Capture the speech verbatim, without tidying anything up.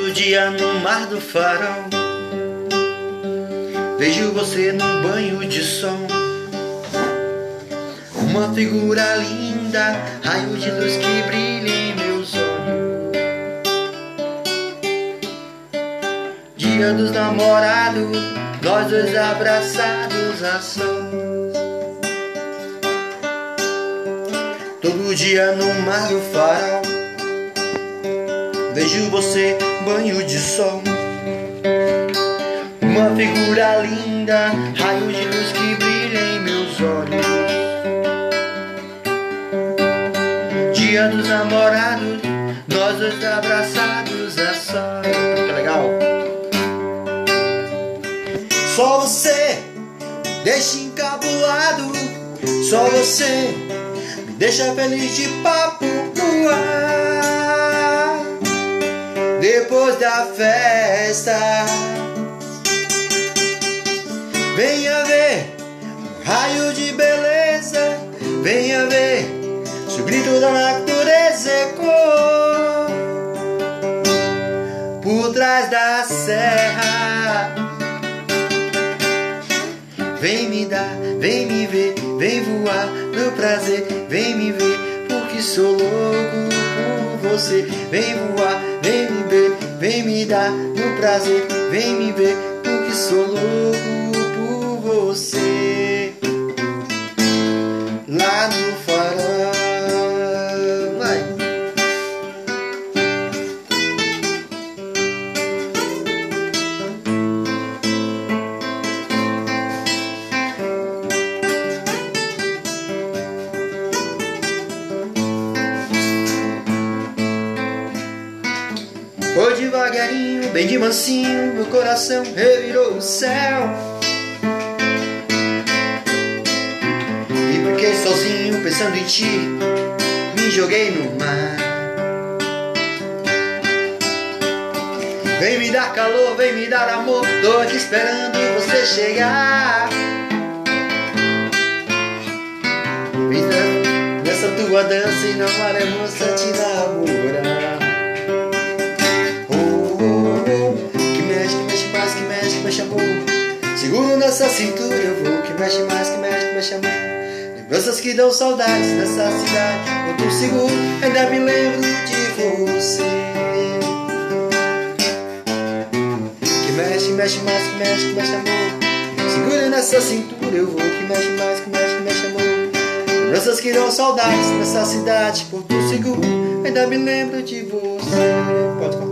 Todo dia no mar do farol vejo você num banho de sol, uma figura linda, raio de luz que brilha em meus olhos. Dia dos namorados, nós dois abraçados a sol. Todo dia no mar do farol vejo você, banho de sol, uma figura linda, raio de luz que brilha em meus olhos. Dia dos namorados, nós dois abraçados a sol. Que legal! Só você me deixa encabulado, só você me deixa feliz de papo no ar. Depois da festa, venha ver um raio de beleza, venha ver se o grito da natureza ecoa por trás da serra. Vem me dar, vem me ver, vem voar no prazer, vem me ver, porque sou louco por você. Vem voar, vem me ver, vem me dar no prazer, vem me ver, porque sou louco por você. Lá no farol, vai. Foi devagarinho, bem de mansinho, meu coração revirou o céu. E fiquei sozinho pensando em ti, me joguei no mar. Vem me dar calor, vem me dar amor, tô aqui esperando você chegar. Nessa tua dança e na maré moça te namorar. Mexe amor, seguro nessa cintura eu vou, que mexe mais, que mexe, que mexe amor. Lembranças que dão saudades nessa cidade, eu tô seguro, ainda me lembro de você. Que mexe, mexe mais, que mexe, que mexe amor. Seguro nessa cintura eu vou, que mexe mais, que mexe, que mexe amor. Lembranças que dão saudades nessa cidade, por tô seguro, ainda me lembro de você. Pode